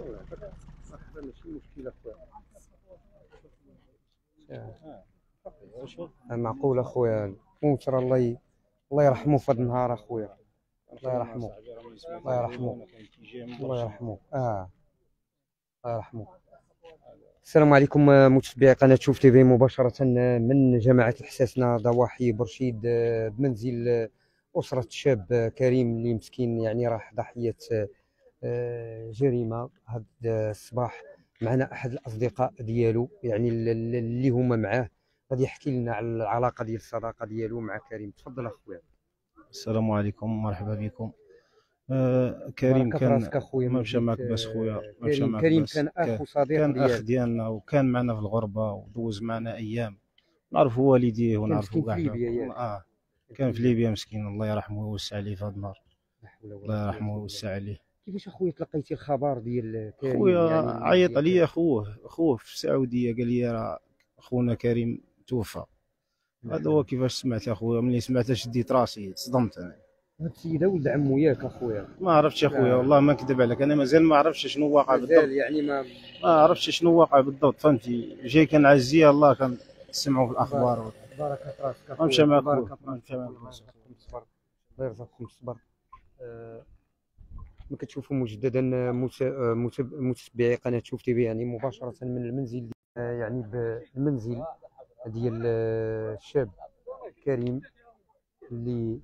ماشي مشكل اخويا. معقول اخويا الموت راه الله يرحمه في هذا النهار اخويا. الله يرحمه الله يرحمه الله يرحمه الله يرحمه. السلام عليكم متابعي قناه شوف تي في مباشره من جماعه الحساسنه ضواحي برشيد بمنزل اسره شاب كريم اللي مسكين يعني راح ضحيه جريمه هذا الصباح. معنا احد الاصدقاء ديالو يعني اللي هما معاه غادي يحكي لنا على العلاقه ديال الصداقه ديالو مع كريم. تفضل اخويا. السلام عليكم، مرحبا بكم. كريم بارك في كان راسك اخويا. ما مشى معك باس خويا، ما مشى معك كريم باس. كان اخ وصديق كان اخ ديالك. ديالنا وكان معنا في الغربه ودوز معنا ايام، نعرفوا والديه كان ونعرفوا مسكين في كاع ليبيا ياك. كان في ليبيا مسكين، الله يرحمه ويوسع عليه في هذا النهار. لا حول ولا قوة الله إلا يرحمه بالله. ويوسع عليه. كيفاش اخويا تلقيتي الخبر ديال كريم؟ خويا يعني عيط عليا خوه في السعوديه، قال لي راه خونا كريم توفى. هذا هو كيفاش سمعت اخويا، ملي سمعت شديت راسي، صدمت انا. هاد السيده ولد عمو ياك اخويا؟ ما عرفتش اخويا والله، ما نكذب عليك، انا مازال ما عرفتش شنو واقع بالضبط. يعني ما عرفتش شنو واقع بالضبط، فهمتي. جاي كنعزيه الله كنسمعوا في الاخبار. بارك في راسك اخويا. غنمشي معاك بارك خويا، في راسك. غنمشي معاك. الله يرزقكم الصبر. كما كتشوفوا مجددا متابعي قناه شوف تي في يعني مباشره من المنزل يعني بالمنزل ديال الشاب كريم اللي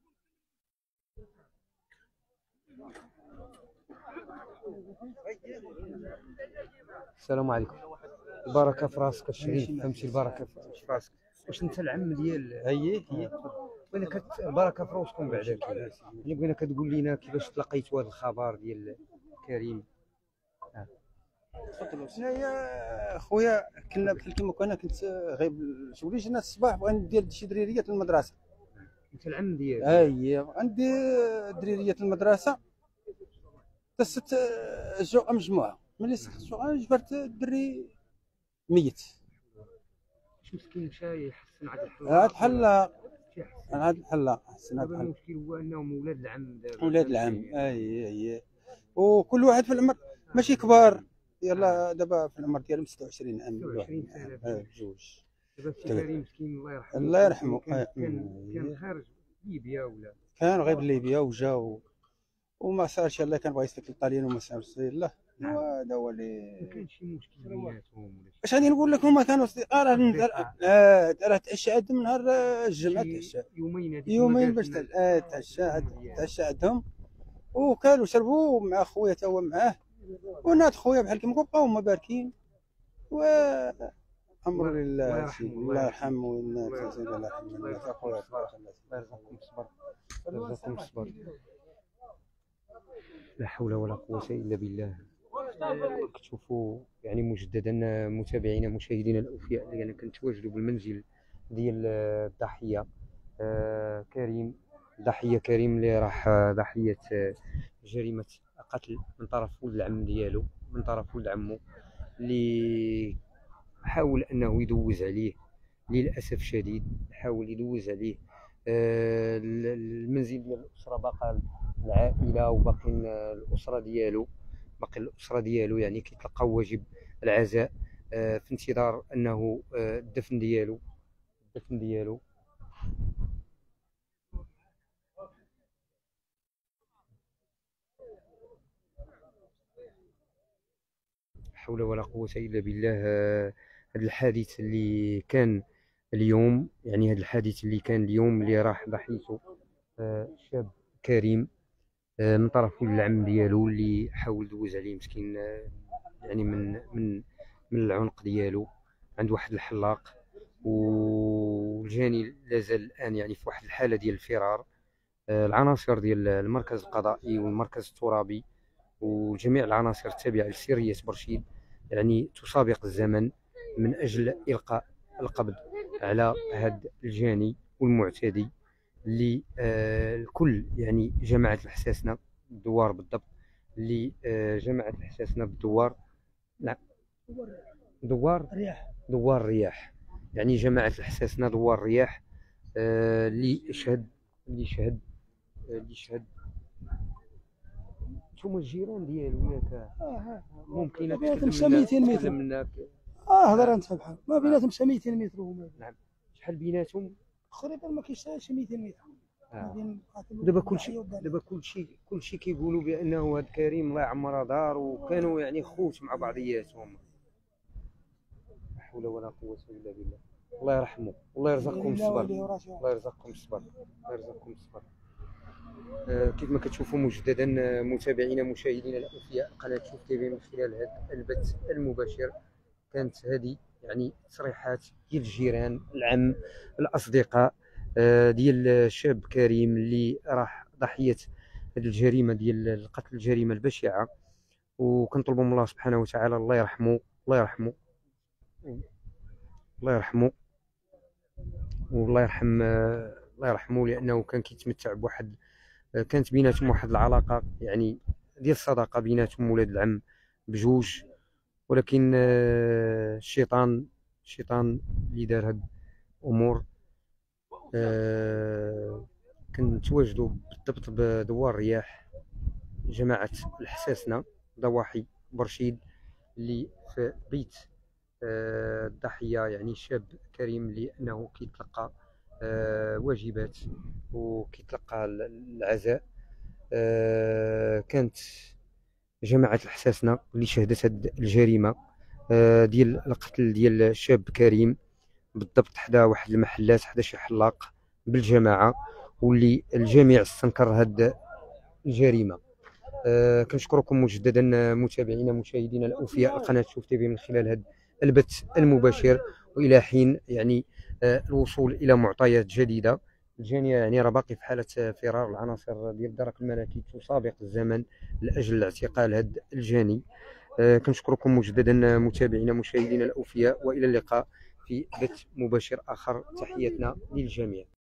السلام عليكم. البركه في راسك الشريف، فهمتي؟ البركه في راسك. واش انت العم ديال هي بغينا البركه في راسكم بعدا. يعني بغينا كتقول لنا كيفاش تلقيتوا هذا الخبر ديال كريم. تفضلوا. حنايا خويا كنا بحال كيما كنا، كنت غايب شغلي، جينا الصباح بغينا ندير شي دريريات للمدرسه. انت العم ديالك؟ هي عندي دريريات المدرسه، دست الجوع مجموعه، ملي سقطوا جبرت الدري ميت. واش مسكين مشى يحسن عاد الحلاق؟ عاد الحلاق حسن. هذا المشكل هو انهم ولاد العم دابا. ولاد العم. هي وكل واحد في العمر ماشي كبار. يلا دابا في العمر ديالهم 26 عام. 26 سنه بجوج. دابا السي كريم مسكين الله يرحمه. الله يرحمه. كان خارج ليبيا ولا كان غير ليبيا وجا وما صارش. يلاه كان بغا يستقل الطاليين وما صارش. يلاه هذا هو اللي ما كانش شي مشكل بيناتهم ولا اش غادي نقول لك. هما كانوا اصدقاء. راه تعشى عندهم نهار الجمعه، تعشى يومين باش تعشى عندهم، وكانوا شربوا مع خويا تا هو معاه، وناض خويا بحال كيما بقاو هما باركين. و امر لله. الله يرحمه والناس الله يرحمه. الله يرزقكم الصبر. الله يرزقكم الصبر. لا حول ولا قوة إلا بالله. كتشوفوا يعني مجددا متابعينا مشاهدينا الأوفياء اللي أنا كنتواجدوا بالمنزل ديال الضحية كريم. ضحية كريم اللي راح ضحية جريمة قتل من طرف ولد العم ديالو، من طرف ولد عمو اللي حاول أنه يدوز عليه. للأسف الشديد حاول يدوز عليه. المنزل ديال الأسرة باقا العائلة وباقي الأسرة ديالو يعني كيتلقاو واجب العزاء في انتظار أنه الدفن ديالو. حول ولا قوة إلا بالله. هذا الحادث اللي كان اليوم، يعني هذا الحادث اللي كان اليوم اللي راح ضحيته شاب كريم من طرف ولد العم ديالو اللي حاول يدوز عليه مسكين يعني من العنق ديالو عند واحد الحلاق. والجاني لازال الآن يعني في واحد الحالة ديال الفرار. العناصر ديال المركز القضائي والمركز الترابي وجميع العناصر التابعة لسرية برشيد يعني تسابق الزمن من أجل إلقاء القبض على هذا الجاني والمعتدي اللي الكل يعني جماعة الحساسنة بالدوار بالضبط، اللي جماعة الحساسنة بالدوار. لا دوار الرياح يعني جماعة الحساسنة دوار الرياح اللي شهد نتوما الجيران ديالو ياك؟ ممكن بيناتهم 200 متر. منك هضر انت بحال ما بيناتهم 200 متر هما. نعم. شحال بيناتهم؟ تقريبا ما كيسالش 200 متر. دابا كلشي كيقولوا بانه هاد كريم الله يعمرها دار وكانوا يعني خوت مع بعضياتهم. لا حول ولا قوة الا بالله. الله يرحمه والله يرزقكم الصبر. الله يرزقكم الصبر. الله يرزقكم الصبر. كيف ما كتشوفوا مجددا متابعينا مشاهدينا الاوفياء قناه شوف تي في من خلال هذا البث المباشر، كانت هذه يعني تصريحات ديال الجيران العم الاصدقاء ديال الشاب كريم اللي راح ضحيه هذه الجريمه ديال القتل، الجريمه البشعه. وكنطلبوا من الله سبحانه وتعالى الله يرحمه الله يرحمه الله يرحمه والله يرحم الله يرحمه، لانه كان كيتمتع بواحد كانت بيناتهم واحد العلاقه يعني ديال الصداقه بيناتهم ولاد العم بجوج. ولكن الشيطان اللي دار هاد الامور. كنتواجدوا بالضبط بدوار الرياح جماعه الحساسنه ضواحي برشيد اللي في بيت الضحيه، يعني الشاب كريم اللي انه كيتلقى واجبات وكيتلقى العزاء. كانت جماعة الحساسنة اللي شهدت هاد الجريمة ديال القتل ديال الشاب كريم بالضبط حدا واحد المحلات، حدا شي حلاق بالجماعة، واللي الجميع استنكر هاد الجريمة. كنشكركم مجددا متابعينا مشاهدينا الاوفياء قناه شوف تي في من خلال هذا البث المباشر، والى حين يعني الوصول الى معطيات جديده. الجانيه يعني راه باقي في حاله فرار. العناصر ديال الدرك الملكي تسابق الزمن لاجل اعتقال هذا الجاني. كنشكركم مجددا متابعينا مشاهدينا الاوفياء، والى اللقاء في بث مباشر اخر. تحياتنا للجميع.